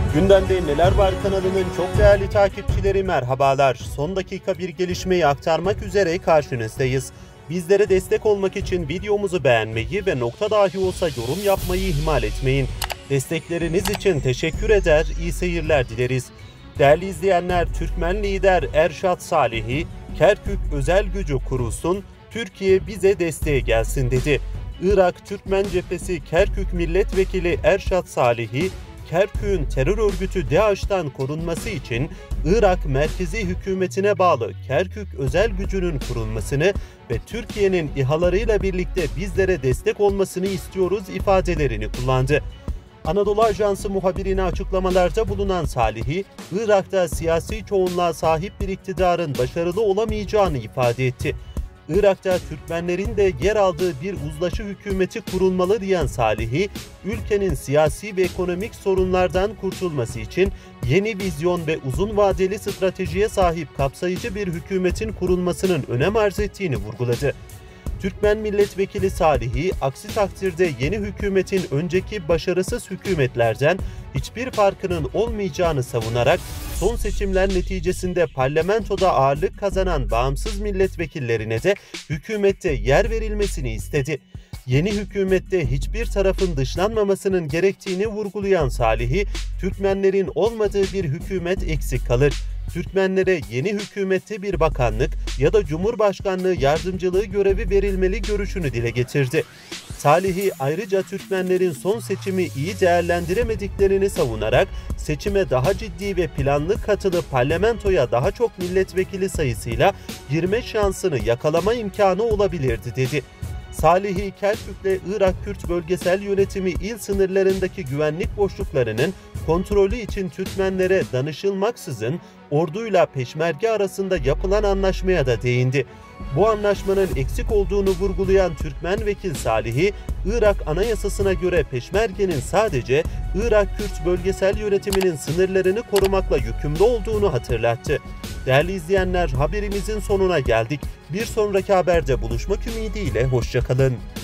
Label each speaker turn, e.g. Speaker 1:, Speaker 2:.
Speaker 1: Gündemde Neler Var kanalının çok değerli takipçileri merhabalar. Son dakika bir gelişmeyi aktarmak üzere karşınızdayız. Bizlere destek olmak için videomuzu beğenmeyi ve nokta dahi olsa yorum yapmayı ihmal etmeyin. Destekleriniz için teşekkür eder, iyi seyirler dileriz. Değerli izleyenler, Türkmen lider Erşad Salih'i Kerkük özel gücü kurulsun, Türkiye bize desteğe gelsin dedi. Irak Türkmen Cephesi Kerkük Milletvekili Erşad Salih'i Kerkük'ün terör örgütü DAEŞ'ten korunması için Irak merkezi hükümetine bağlı Kerkük özel gücünün kurulmasını ve Türkiye'nin İHA'larıyla birlikte bizlere destek olmasını istiyoruz ifadelerini kullandı. Anadolu Ajansı muhabirine açıklamalarda bulunan Salih'i, Irak'ta siyasi çoğunluğa sahip bir iktidarın başarılı olamayacağını ifade etti. Irak'ta Türkmenlerin de yer aldığı bir uzlaşı hükümeti kurulmalı diyen Salih'i, ülkenin siyasi ve ekonomik sorunlardan kurtulması için yeni vizyon ve uzun vadeli stratejiye sahip kapsayıcı bir hükümetin kurulmasının önem arz ettiğini vurguladı. Türkmen milletvekili Salih'i, aksi takdirde yeni hükümetin önceki başarısız hükümetlerden hiçbir farkının olmayacağını savunarak son seçimler neticesinde parlamentoda ağırlık kazanan bağımsız milletvekillerine de hükümette yer verilmesini istedi. Yeni hükümette hiçbir tarafın dışlanmamasının gerektiğini vurgulayan Salih'i, Türkmenlerin olmadığı bir hükümet eksik kalır. Türkmenlere yeni hükümette bir bakanlık ya da Cumhurbaşkanlığı yardımcılığı görevi verilmeli görüşünü dile getirdi. Salih'i ayrıca Türkmenlerin son seçimi iyi değerlendiremediklerini savunarak seçime daha ciddi ve planlı katılıp parlamentoya daha çok milletvekili sayısıyla girme şansını yakalama imkanı olabilirdi dedi. Salih'i Kerkük'le Irak Kürt Bölgesel Yönetimi il sınırlarındaki güvenlik boşluklarının kontrolü için Türkmenlere danışılmaksızın orduyla peşmerge arasında yapılan anlaşmaya da değindi. Bu anlaşmanın eksik olduğunu vurgulayan Türkmen vekil Salih'i, Irak Anayasası'na göre peşmergenin sadece Irak Kürt Bölgesel Yönetiminin sınırlarını korumakla yükümlü olduğunu hatırlattı. Değerli izleyenler, haberimizin sonuna geldik. Bir sonraki haberde buluşmak ümidiyle hoşça kalın.